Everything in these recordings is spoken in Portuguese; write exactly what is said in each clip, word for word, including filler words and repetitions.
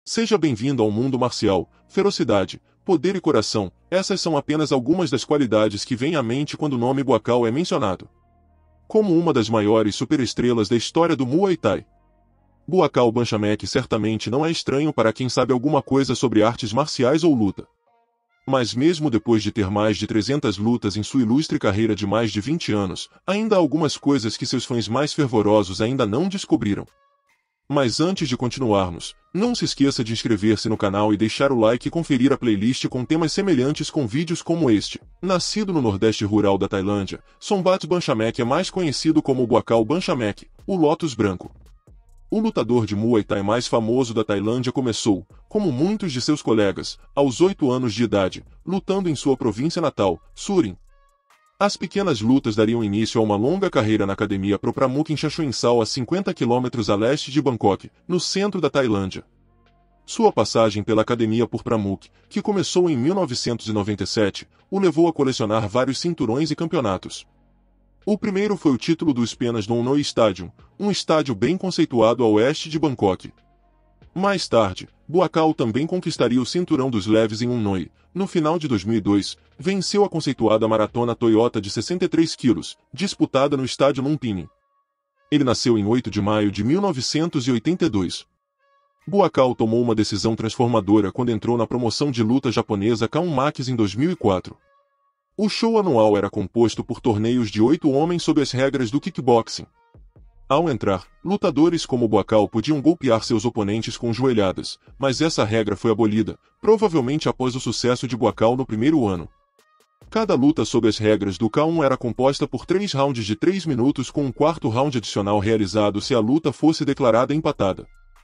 Seja bem-vindo ao mundo marcial. Ferocidade, poder e coração, essas são apenas algumas das qualidades que vêm à mente quando o nome Buakaw é mencionado. Como uma das maiores superestrelas da história do Muay Thai, Buakaw Banchamek certamente não é estranho para quem sabe alguma coisa sobre artes marciais ou luta. Mas mesmo depois de ter mais de trezentas lutas em sua ilustre carreira de mais de vinte anos, ainda há algumas coisas que seus fãs mais fervorosos ainda não descobriram. Mas antes de continuarmos, não se esqueça de inscrever-se no canal e deixar o like e conferir a playlist com temas semelhantes com vídeos como este. Nascido no nordeste rural da Tailândia, Sombath Banchamek é mais conhecido como Buakaw Banchamek, o Lótus Branco. O lutador de Muay Thai mais famoso da Tailândia começou, como muitos de seus colegas, aos oito anos de idade, lutando em sua província natal, Surin. As pequenas lutas dariam início a uma longa carreira na academia Pro Pramuk em Chachoengsao, a cinquenta quilômetros a leste de Bangkok, no centro da Tailândia. Sua passagem pela academia por Pramuk, que começou em mil novecentos e noventa e sete, o levou a colecionar vários cinturões e campeonatos. O primeiro foi o título do Spenas No Noi Stadium, um estádio bem conceituado a oeste de Bangkok. Mais tarde, Buakaw também conquistaria o cinturão dos leves em Unnoi. No final de dois mil e dois, venceu a conceituada maratona Toyota de sessenta e três quilos, disputada no estádio Lumpini. Ele nasceu em oito de maio de mil novecentos e oitenta e dois. Buakaw tomou uma decisão transformadora quando entrou na promoção de luta japonesa K um Max em dois mil e quatro. O show anual era composto por torneios de oito homens sob as regras do kickboxing. Ao entrar, lutadores como Buakaw podiam golpear seus oponentes com joelhadas, mas essa regra foi abolida, provavelmente após o sucesso de Buakaw no primeiro ano. Cada luta sob as regras do K um era composta por três rounds de três minutos, com um quarto round adicional realizado se a luta fosse declarada empatada.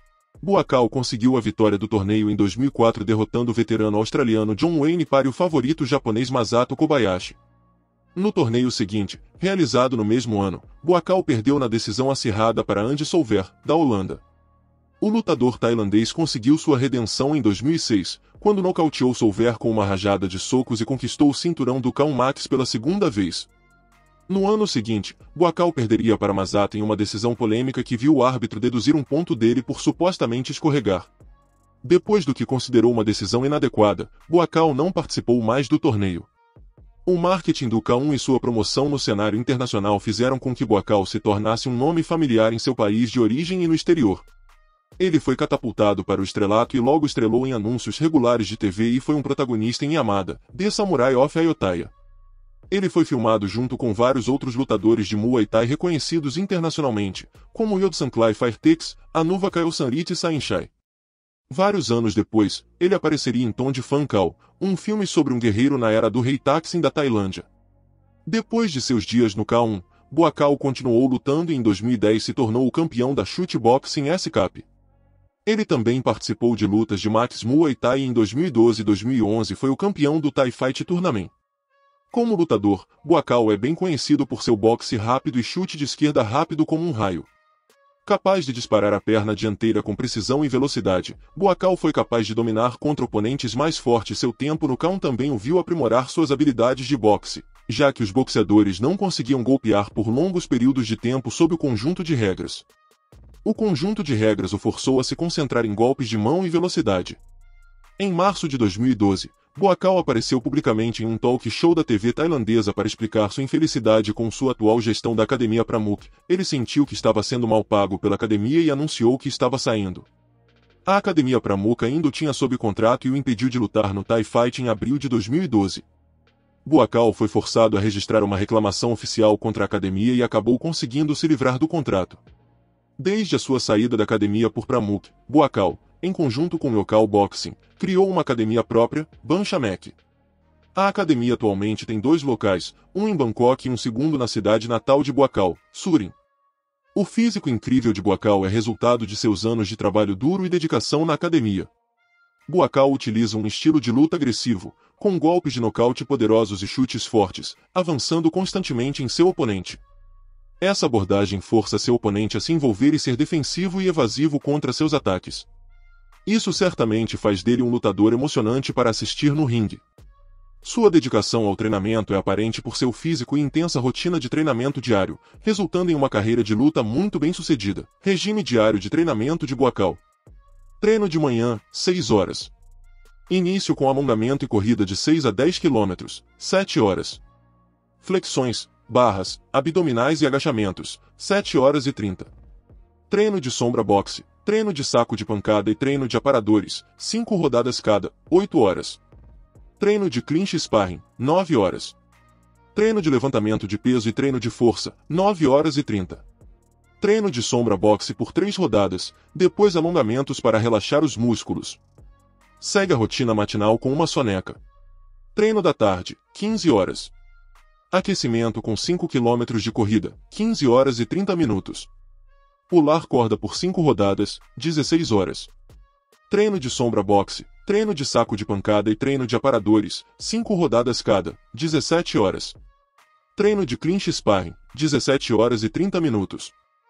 Buakaw conseguiu a vitória do torneio em dois mil e quatro, derrotando o veterano australiano John Wayne para o favorito japonês Masato Kobayashi. No torneio seguinte, realizado no mesmo ano, Buakaw perdeu na decisão acirrada para Andy Solver, da Holanda. O lutador tailandês conseguiu sua redenção em dois mil e seis, quando nocauteou Solver com uma rajada de socos e conquistou o cinturão do K um Max pela segunda vez. No ano seguinte, Buakaw perderia para Masato em uma decisão polêmica que viu o árbitro deduzir um ponto dele por supostamente escorregar. Depois do que considerou uma decisão inadequada, Buakaw não participou mais do torneio. O marketing do K um e sua promoção no cenário internacional fizeram com que Buakaw se tornasse um nome familiar em seu país de origem e no exterior. Ele foi catapultado para o estrelato e logo estrelou em anúncios regulares de T V e foi um protagonista em Yamada, The Samurai of Ayutthaya. Ele foi filmado junto com vários outros lutadores de Muay Thai reconhecidos internacionalmente, como Yodsan Klai Firetex, Anuva Khaosanrit e Saenchai. Vários anos depois, ele apareceria em Ton de Phan Kao, um filme sobre um guerreiro na era do rei Thaksin da Tailândia. Depois de seus dias no K um, Buakaw continuou lutando e em dois mil e dez se tornou o campeão da Shootboxing S-Cup. Ele também participou de lutas de Max Muay Thai e em dois mil e doze e dois mil e onze foi o campeão do Thai Fight Tournament. Como lutador, Buakaw é bem conhecido por seu boxe rápido e chute de esquerda rápido como um raio. Capaz de disparar a perna dianteira com precisão e velocidade, Buakaw foi capaz de dominar contra oponentes mais fortes. Seu tempo no K um também o viu aprimorar suas habilidades de boxe, já que os boxeadores não conseguiam golpear por longos períodos de tempo sob o conjunto de regras. O conjunto de regras o forçou a se concentrar em golpes de mão e velocidade. Em março de dois mil e doze, Buakaw apareceu publicamente em um talk show da T V tailandesa para explicar sua infelicidade com sua atual gestão da academia Pramuk. Ele sentiu que estava sendo mal pago pela academia e anunciou que estava saindo. A academia Pramuk ainda o tinha sob contrato e o impediu de lutar no Thai Fight em abril de dois mil e doze. Buakaw foi forçado a registrar uma reclamação oficial contra a academia e acabou conseguindo se livrar do contrato. Desde a sua saída da academia por Pramuk, Buakaw, em conjunto com Yokkao Boxing, criou uma academia própria, Banchamek. A academia atualmente tem dois locais, um em Bangkok e um segundo na cidade natal de Buakaw, Surin. O físico incrível de Buakaw é resultado de seus anos de trabalho duro e dedicação na academia. Buakaw utiliza um estilo de luta agressivo, com golpes de nocaute poderosos e chutes fortes, avançando constantemente em seu oponente. Essa abordagem força seu oponente a se envolver e ser defensivo e evasivo contra seus ataques. Isso certamente faz dele um lutador emocionante para assistir no ringue. Sua dedicação ao treinamento é aparente por seu físico e intensa rotina de treinamento diário, resultando em uma carreira de luta muito bem sucedida. Regime diário de treinamento de Buakaw. Treino de manhã, seis horas. Início com alongamento e corrida de seis a dez quilômetros, sete horas. Flexões, barras, abdominais e agachamentos, sete horas e trinta. Treino de sombra boxe, treino de saco de pancada e treino de aparadores, cinco rodadas cada, oito horas. Treino de clinch sparring, nove horas. Treino de levantamento de peso e treino de força, nove horas e trinta. Treino de sombra boxe por três rodadas, depois alongamentos para relaxar os músculos. Segue a rotina matinal com uma soneca. Treino da tarde, quinze horas. Aquecimento com cinco quilômetros de corrida, quinze horas e trinta minutos. Pular corda por cinco rodadas, dezesseis horas. Treino de sombra boxe, treino de saco de pancada e treino de aparadores, cinco rodadas cada, dezessete horas. Treino de clinch sparring, dezessete horas e trinta minutos.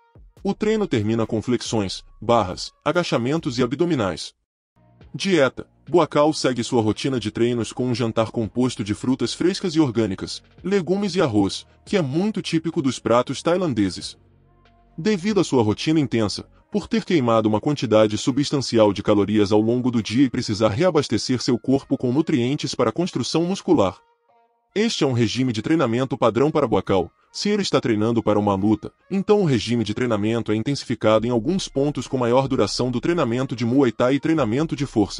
O treino termina com flexões, barras, agachamentos e abdominais. Dieta. Buakhao segue sua rotina de treinos com um jantar composto de frutas frescas e orgânicas, legumes e arroz, que é muito típico dos pratos tailandeses. Devido à sua rotina intensa, por ter queimado uma quantidade substancial de calorias ao longo do dia e precisar reabastecer seu corpo com nutrientes para a construção muscular. Este é um regime de treinamento padrão para Buakhao. Se ele está treinando para uma luta, então o regime de treinamento é intensificado em alguns pontos com maior duração do treinamento de Muay Thai e treinamento de força.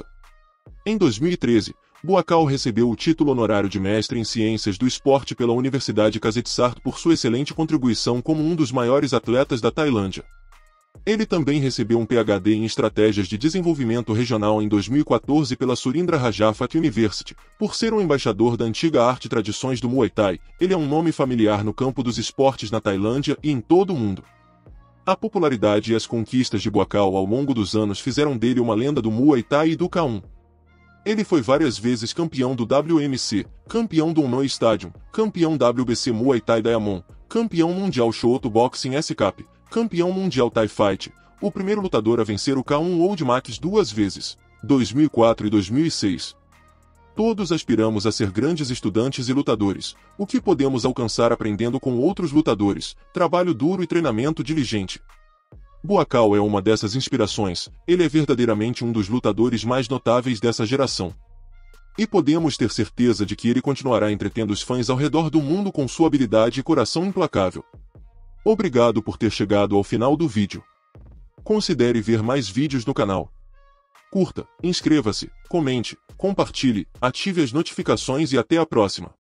Em dois mil e treze, Buakhao recebeu o título honorário de mestre em Ciências do Esporte pela Universidade Kasetsart por sua excelente contribuição como um dos maiores atletas da Tailândia. Ele também recebeu um P H D em Estratégias de Desenvolvimento Regional em dois mil e quatorze pela Surindra Rajaphat University. Por ser um embaixador da antiga arte e tradições do Muay Thai, ele é um nome familiar no campo dos esportes na Tailândia e em todo o mundo. A popularidade e as conquistas de Buakhao ao longo dos anos fizeram dele uma lenda do Muay Thai e do K um. Ele foi várias vezes campeão do W M C, campeão do Uno Stadium, campeão W B C Muay Thai Diamond, campeão mundial Shooto Boxing S-Cup, campeão mundial Thai Fight, o primeiro lutador a vencer o K um World Max duas vezes, dois mil e quatro e dois mil e seis. Todos aspiramos a ser grandes estudantes e lutadores. O que podemos alcançar aprendendo com outros lutadores? Trabalho duro e treinamento diligente. Buakhao é uma dessas inspirações. Ele é verdadeiramente um dos lutadores mais notáveis dessa geração. E podemos ter certeza de que ele continuará entretendo os fãs ao redor do mundo com sua habilidade e coração implacável. Obrigado por ter chegado ao final do vídeo. Considere ver mais vídeos no canal. Curta, inscreva-se, comente, compartilhe, ative as notificações e até a próxima.